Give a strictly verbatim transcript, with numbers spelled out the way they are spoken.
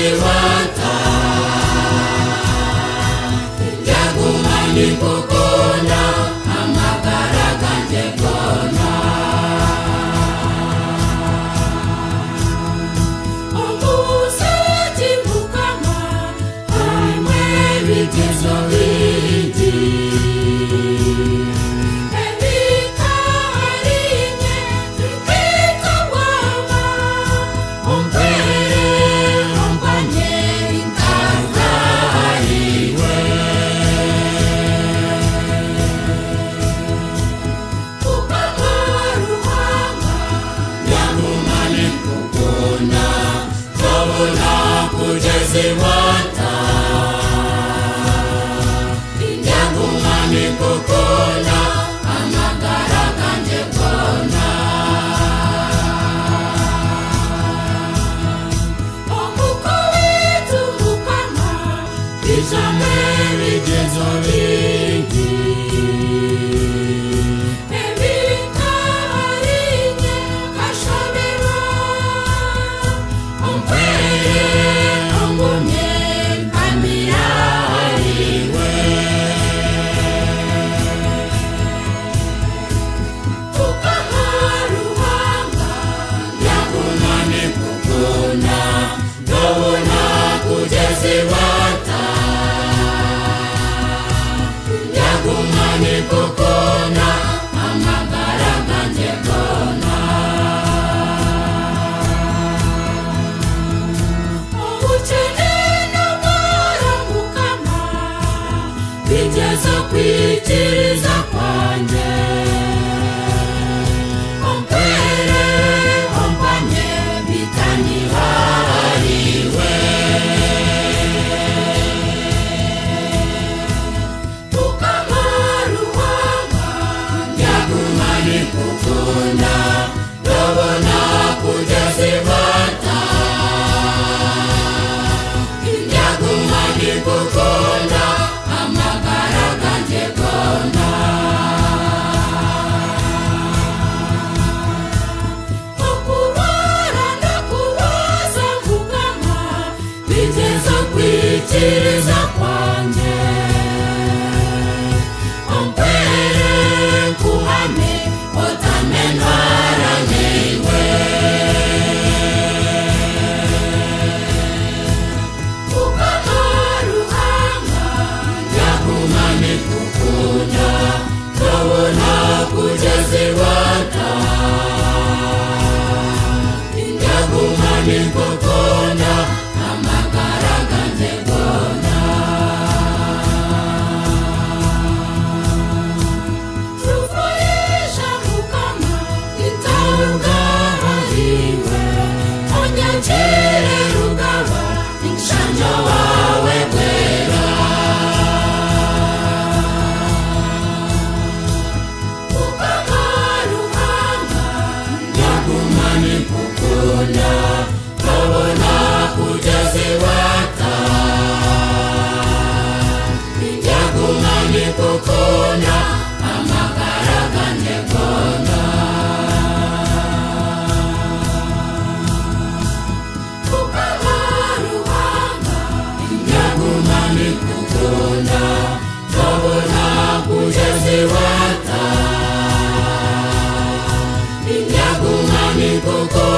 wata Yagumani kukona amagara kanje kona Omusati mukama Haimwe vigezo viti Evika harinye Vika wama Ompere ompanye Inkaza haiwe Ukamaru hama Yagumani kukona Kawuna kujezi wata Yagumani kukona Amagara kanje kona Omuko wetu mukama Ishame vigezo vingi Evika harinye kashabera Ompere ongumye Pamira hariwe Ukamaru hanga Yagumani kukuna Dona kujezi wata Yagumani kukuna Amagara kanje kona Obuchene n'amara mukama Bigezo kwitiriza kwanje Ompere ompanye bitani hariwe Ukamaru hanga Yagumani kukuna Dobona kujezi wata Yagumani kukuna Amagara kanje kona Okurara nakubaza mukama Bigezo kwitiriza kwanje Ompere kuhame Otamenwara neiwe Ukamaru hanga Yagumani kukuna Dobona kujezi wata Yagumani kukuna Amagara kanje kona Rufoyesha mukama Intauga hariwe Onyanjere rugaba Inshanjo wawe kwera Ukamaru hanga Yagumani kukuna Dobona kujezi wata Yagumani kukuna Amagara kanje kona Ukamaru hanga Yagumani kukuna Dobona kujezi wata Yagumani kukuna